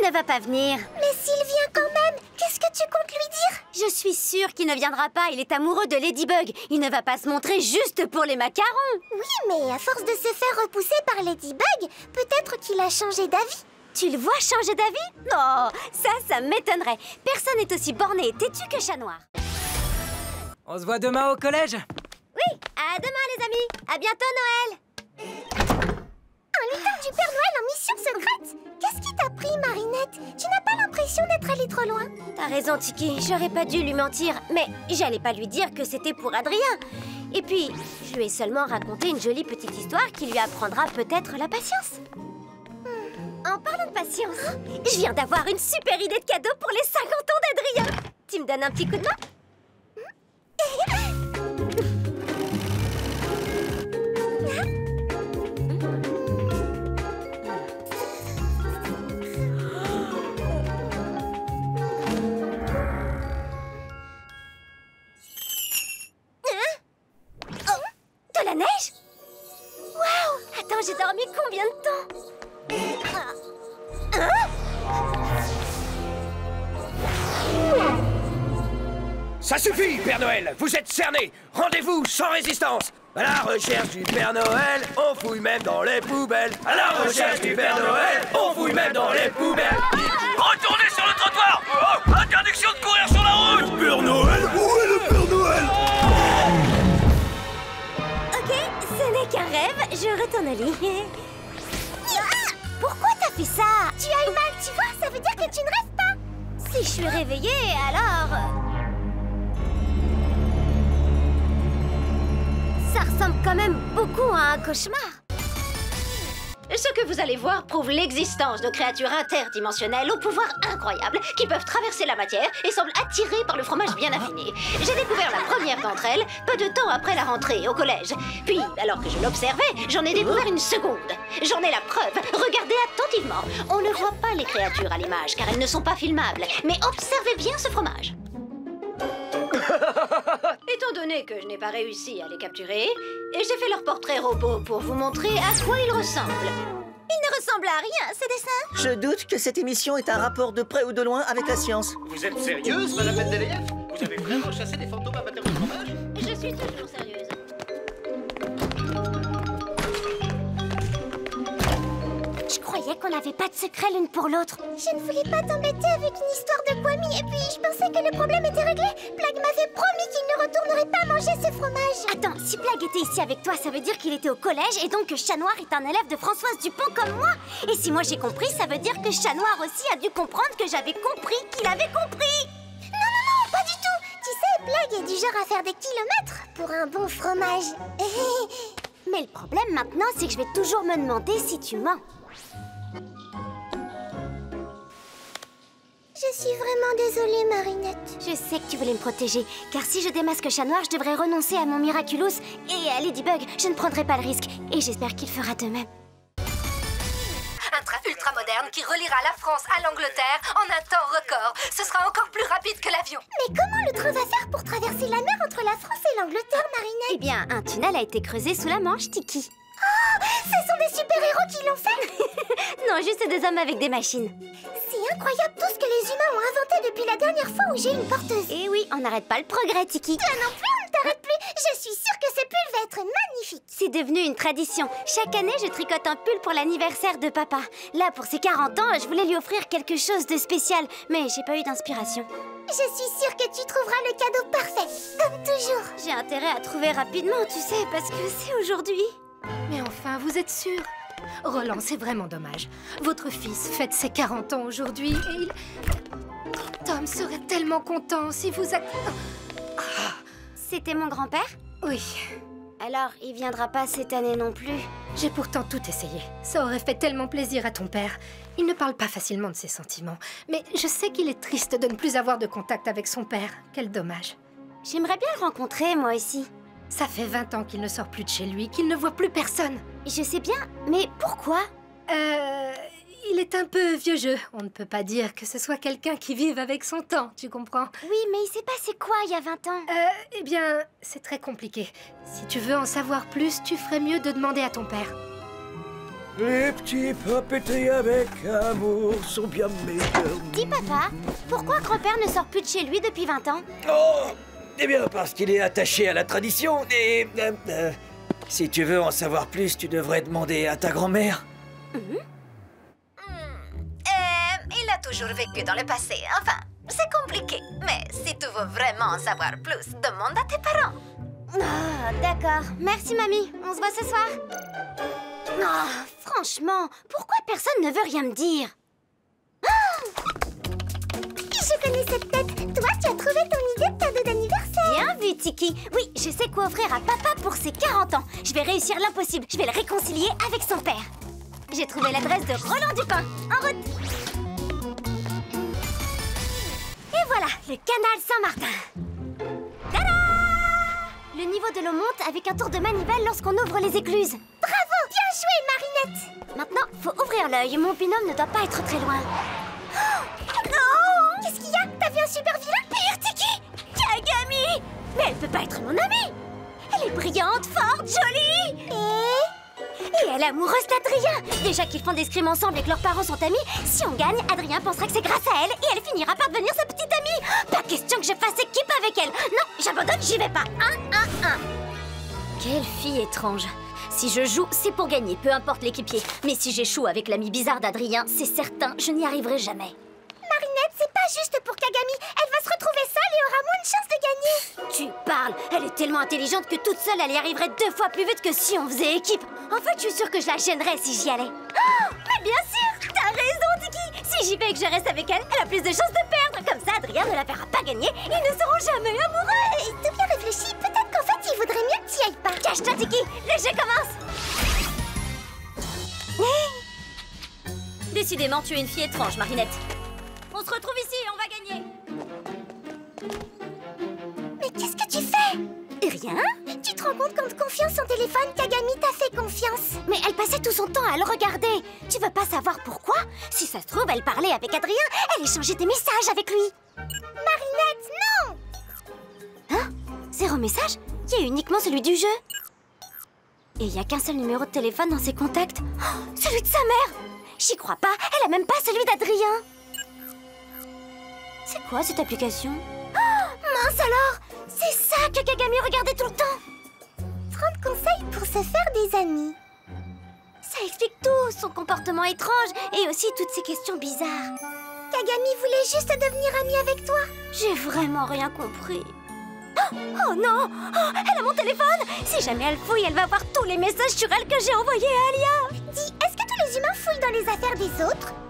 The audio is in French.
ne va pas venir. Mais s'il vient quand même, qu'est-ce que tu comptes lui dire? Je suis sûre qu'il ne viendra pas, il est amoureux de Ladybug. Il ne va pas se montrer juste pour les macarons. Oui, mais à force de se faire repousser par Ladybug, peut-être qu'il a changé d'avis. Tu le vois changer d'avis? Non, ça m'étonnerait. Personne n'est aussi borné et têtu que Chat Noir. On se voit demain au collège? Oui, à demain les amis. À bientôt Noël. Un lutin du Père Noël en mission secrète? Qu'est-ce qui t'a pris, Marinette? Tu n'as pas l'impression d'être allée trop loin? T'as raison, Tiki. J'aurais pas dû lui mentir. Mais j'allais pas lui dire que c'était pour Adrien. Et puis, je lui ai seulement raconté une jolie petite histoire qui lui apprendra peut-être la patience. En parlant de patience, je viens d'avoir une super idée de cadeau pour les 50 ans d'Adrien. Tu me donnes un petit coup de main? De la neige? Waouh! Attends, j'ai dormi combien de temps? Ça suffit, Père Noël. Vous êtes cerné. Rendez-vous sans résistance. À la recherche du Père Noël, on fouille même dans les poubelles. À la recherche du Père Noël, on fouille même dans les poubelles. Retournez sur le trottoir. Oh, interdiction de courir sur la route. Le Père Noël? Où est le Père Noël? Ok, ce n'est qu'un rêve, je retourne au lit. Pourquoi t'as fait ça? Tu as eu mal, tu vois? Ça veut dire que tu ne rêves pas. Si je suis réveillée, alors... Ça ressemble quand même beaucoup à un cauchemar. Ce que vous allez voir prouve l'existence de créatures interdimensionnelles au pouvoir incroyable qui peuvent traverser la matière et semblent attirées par le fromage bien affiné. J'ai découvert la première d'entre elles peu de temps après la rentrée au collège. Puis, alors que je l'observais, j'en ai découvert une seconde. J'en ai la preuve. Regardez attentivement. On ne voit pas les créatures à l'image car elles ne sont pas filmables. Mais observez bien ce fromage. Étant donné que je n'ai pas réussi à les capturer, j'ai fait leur portrait robot pour vous montrer à quoi ils ressemblent. Ils ne ressemblent à rien, ces dessins. Je doute que cette émission ait un rapport de près ou de loin avec la science. Vous êtes sérieuse, Madame Mendeleïev? Vous avez vraiment chassé des fantômes amateurs de fromage? Je suis toujours sérieuse. Je croyais qu'on n'avait pas de secret l'une pour l'autre. Je ne voulais pas t'embêter avec une histoire de Kwami et puis je pensais que le problème était réglé. Plag m'avait promis qu'il ne retournerait pas manger ce fromage. Attends, si Plag était ici avec toi, ça veut dire qu'il était au collège et donc que Chat Noir est un élève de Françoise Dupont comme moi. Et si moi j'ai compris, ça veut dire que Chat Noir aussi a dû comprendre que j'avais compris qu'il avait compris. Non, pas du tout. Tu sais, Plag est du genre à faire des kilomètres pour un bon fromage. Mais le problème maintenant, c'est que je vais toujours me demander si tu mens. Je suis vraiment désolée, Marinette. Je sais que tu voulais me protéger, car si je démasque Chat Noir, je devrais renoncer à mon Miraculous et à Ladybug. Je ne prendrai pas le risque, et j'espère qu'il fera de même. Un train ultramoderne qui reliera la France à l'Angleterre en un temps record. Ce sera encore plus rapide que l'avion. Mais comment le train va faire pour traverser la mer entre la France et l'Angleterre, Marinette? Eh bien, un tunnel a été creusé sous la Manche, Tiki. Oh, ce sont des super-héros qui l'ont fait? Non, juste des hommes avec des machines. C'est incroyable tout ce que les humains ont inventé depuis la dernière fois où j'ai une porteuse. Eh oui, on n'arrête pas le progrès, Tiki. Toi non plus, on ne t'arrête plus. Je suis sûre que ce pull va être magnifique. C'est devenu une tradition. Chaque année, je tricote un pull pour l'anniversaire de papa. Là, pour ses 40 ans, je voulais lui offrir quelque chose de spécial, mais j'ai pas eu d'inspiration. Je suis sûre que tu trouveras le cadeau parfait, comme toujours. J'ai intérêt à trouver rapidement, tu sais, parce que c'est aujourd'hui. Mais enfin, vous êtes sûr? Roland, c'est vraiment dommage. Votre fils fête ses 40 ans aujourd'hui et il... Tom serait tellement content si vous... C'était mon grand-père? Oui. Alors, il viendra pas cette année non plus? J'ai pourtant tout essayé. Ça aurait fait tellement plaisir à ton père. Il ne parle pas facilement de ses sentiments. Mais je sais qu'il est triste de ne plus avoir de contact avec son père. Quel dommage. J'aimerais bien le rencontrer, moi aussi. Ça fait 20 ans qu'il ne sort plus de chez lui, qu'il ne voit plus personne. Je sais bien, mais pourquoi? Il est un peu vieux jeu. On ne peut pas dire que ce soit quelqu'un qui vive avec son temps, tu comprends? Oui, mais il s'est passé quoi il y a 20 ans? Eh bien, c'est très compliqué. Si tu veux en savoir plus, tu ferais mieux de demander à ton père. Les petits papeteries avec amour sont bien meilleurs. Dis papa, pourquoi grand-père ne sort plus de chez lui depuis 20 ans? Oh, eh bien, parce qu'il est attaché à la tradition et... si tu veux en savoir plus, tu devrais demander à ta grand-mère. Il a toujours vécu dans le passé. Enfin, c'est compliqué. Mais si tu veux vraiment en savoir plus, demande à tes parents. Ah, d'accord. Merci, mamie. On se voit ce soir. Oh, franchement, pourquoi personne ne veut rien me dire? Je connais cette tête. Toi, tu as trouvé ton idée de cadeau d'anniversaire. Bien vu, Tiki. Oui, je sais quoi offrir à papa pour ses 40 ans. Je vais réussir l'impossible. Je vais le réconcilier avec son père. J'ai trouvé l'adresse de Roland Dupin. En route. Et voilà, le canal Saint-Martin. Tada! Le niveau de l'eau monte avec un tour de manivelle lorsqu'on ouvre les écluses. Bravo! Bien joué, Marinette! Maintenant, faut ouvrir l'œil. Mon binôme ne doit pas être très loin. Oh! Non! Qu'est-ce qu'il y a? T'as vu un super vilain? Pire, Tiki! Kagami! Mais elle peut pas être mon amie! Elle est brillante, forte, jolie! Et elle est amoureuse d'Adrien! Déjà qu'ils font des scrims ensemble et que leurs parents sont amis, si on gagne, Adrien pensera que c'est grâce à elle et elle finira par devenir sa petite amie! Pas question que je fasse équipe avec elle! Non, j'abandonne, j'y vais pas! Quelle fille étrange! Si je joue, c'est pour gagner, peu importe l'équipier. Mais si j'échoue avec l'ami bizarre d'Adrien, c'est certain, je n'y arriverai jamais. Marinette, c'est pas juste pour Kagami. Elle va se retrouver seule et aura moins de chances de gagner. Tu parles. Elle est tellement intelligente que toute seule, elle y arriverait 2 fois plus vite que si on faisait équipe. En fait, je suis sûre que je la gênerais si j'y allais. Oh, mais bien sûr, t'as raison, Tiki. Si j'y vais et que je reste avec elle, elle a plus de chances de perdre. Comme ça, Adrien ne la verra pas gagner. Ils ne seront jamais amoureux. Et tout bien réfléchi, peut-être qu'en fait, il vaudrait mieux que tu y ailles pas. Cache-toi, Tiki. Le jeu commence. Décidément, tu es une fille étrange, Marinette. On se retrouve ici, on va gagner. Mais qu'est-ce que tu fais? Rien. Tu te rends compte qu'en te confiant son téléphone, Kagami t'a fait confiance. Mais elle passait tout son temps à le regarder. Tu veux pas savoir pourquoi? Si ça se trouve, elle parlait avec Adrien, elle échangeait des messages avec lui. Marinette, non! Hein? 0 message? Il y a uniquement celui du jeu. Et il y a qu'un seul numéro de téléphone dans ses contacts. Oh, celui de sa mère! J'y crois pas, elle a même pas celui d'Adrien. C'est quoi cette application? Oh, mince alors! C'est ça que Kagami regardait tout le temps! 30 conseils pour se faire des amis. Ça explique tout, son comportement étrange et aussi toutes ces questions bizarres. Kagami voulait juste devenir amie avec toi. J'ai vraiment rien compris. Oh non! Oh, elle a mon téléphone! Si jamais elle fouille, elle va voir tous les messages sur elle que j'ai envoyés à Alia! Dis, est-ce que tous les humains fouillent dans les affaires des autres?